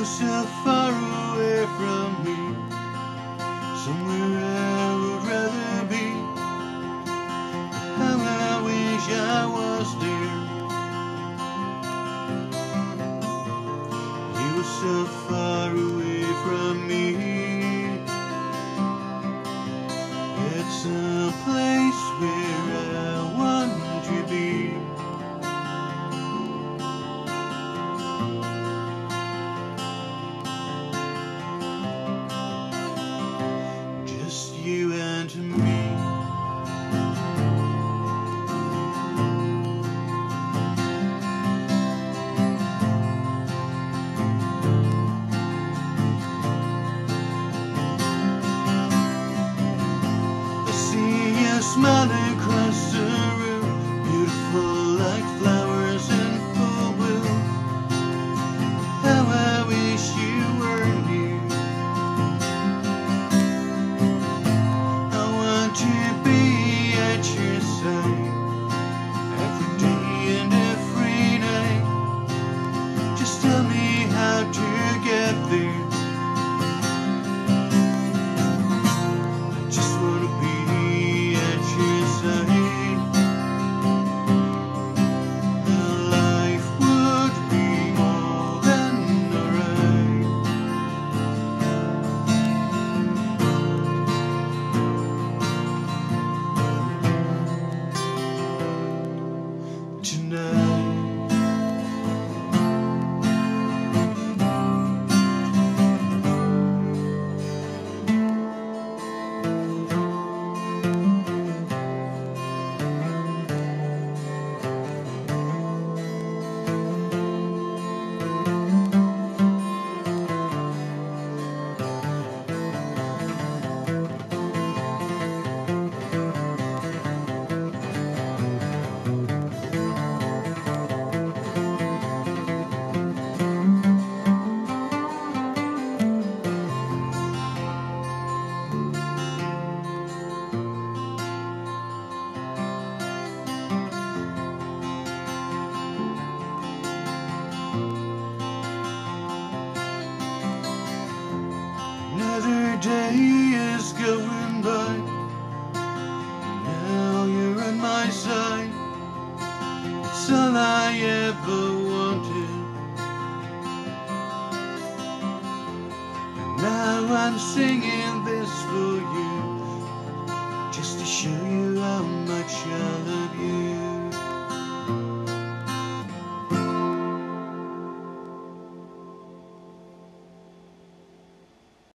so far away from me, somewhere I would rather be. How I wish I was there. You were so far away from me. It's a place where I want to be. Just you and me. Smiling across the room, beautiful like flowers in full bloom. How I wish you were near. I want to be at your side every day and every night. Just tell me how to get there. I just want to be tonight. Another day is going by. Now you're at my side. It's all I ever wanted. And now I'm singing